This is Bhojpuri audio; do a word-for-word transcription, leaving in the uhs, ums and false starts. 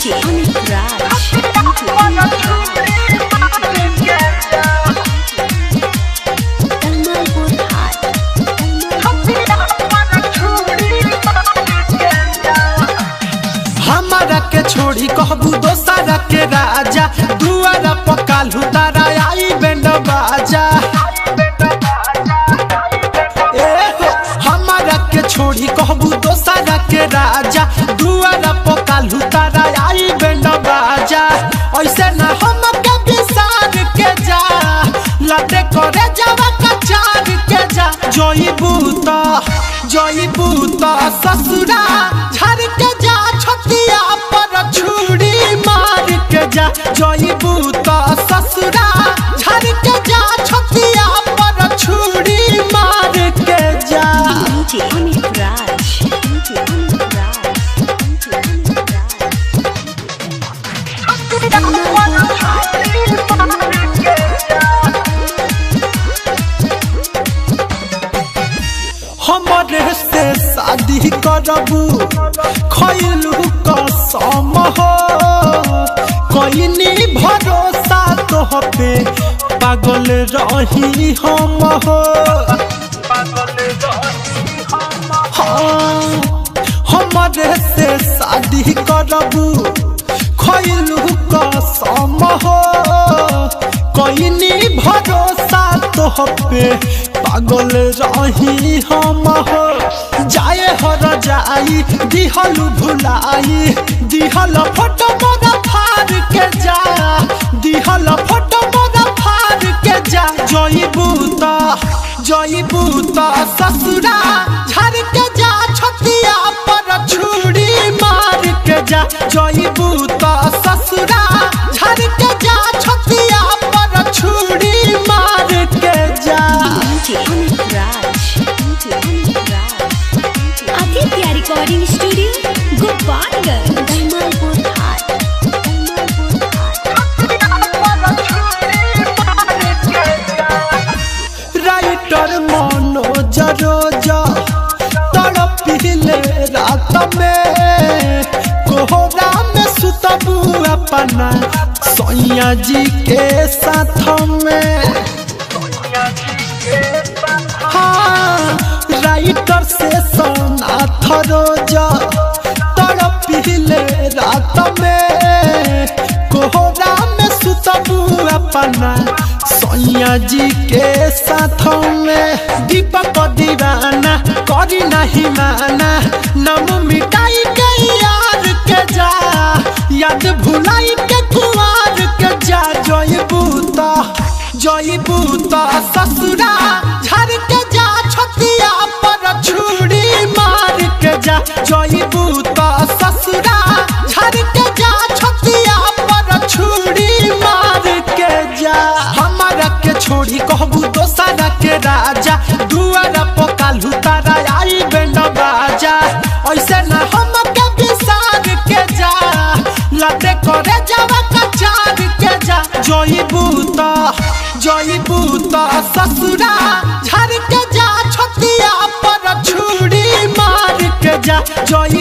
डीजे अमित राज हमारा के छोड़ी कहबू दोसरा के राजा दुआरा पकालू तारा आई बैंड बाजा। हमारा के छोड़ी कहबू दोसरा के राजा दुआरा पकालू तारा आई बैंड बाजा। ऐसे ना हम के बिसार के जा लटे करे जावा कचार के जा। जोई बूता जोई बूता ससुरा झर के जा छतिया पर छुरी मार के जा। जोई बूता ससुरा झर के जा छतिया पर छुरी मार के जा। डीजे अमित राज डीजे अमित राज हमारे से शादी करबू खैलू कसम हो कोई भरोसा तोह पे पागल रही हम हो। हाँ हमारे से शादी करबू खैलू कसम हो कोई भरोसा तोह पे पागल रही हम हो। जाए हर जाई दिहलू भुलाई दिहल फोटो मोरा फाड़ के जा दिहल फोटो मोरा फाड़ के जा। जोई बूता जोई बूता ससुरा झर के जा छतिया पर छुरी मार के जा। जोई बूता ससुरा झर के जा छतिया पर छुरी मार के जा। DJ Amit Raj DJ Amit Raj Aditya recording studio Gopalganj Dharmpur हाट राइटर मनोज रोजा तड़पिले रात में कोहरा में सुतबू अपना सैया जी के साथ में। हाँ राइटर से सोनाथ रोजा तड़पिले रात में कोहरा में सुतबू अपना सैया जी के साथ में। दीपक दीवाना करी नहीं माना नम मिटाई के यार के जा याद भुलाई के कुआर के जा। जोई बूता जोई बूता ससुरा झर के जा छतिया पर छुरी मार के जा। जोई बूता ससुरा झर के जा छतिया पर छुरी मार के जा। हमारा के छोड़ी कहबू दोसरा के राजा दुआरा पकालू तारा आई बैंड बाजा। ऐसे ना हम के बिसार के जा लटे करे जावा कचार के जा। जोई बूता जोई बूता ससुरा झर के जा छतिया पर छुरी मार के जा। जोई